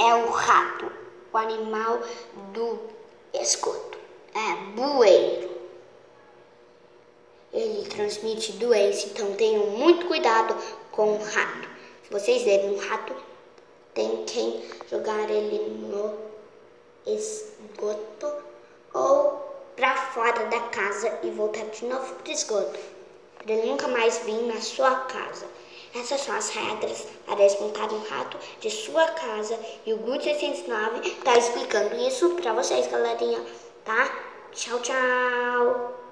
é o rato, o animal do esgoto. É bueiro. Ele transmite doença, então tenham muito cuidado com o rato. Se vocês verem um rato, tem que jogar ele no esgoto ou para fora da casa e voltar de novo para o esgoto, para ele nunca mais vir na sua casa. Essas são as regras para espantar um rato de sua casa. E o Good 609 está explicando isso para vocês, galerinha, tá? Tchau, tchau!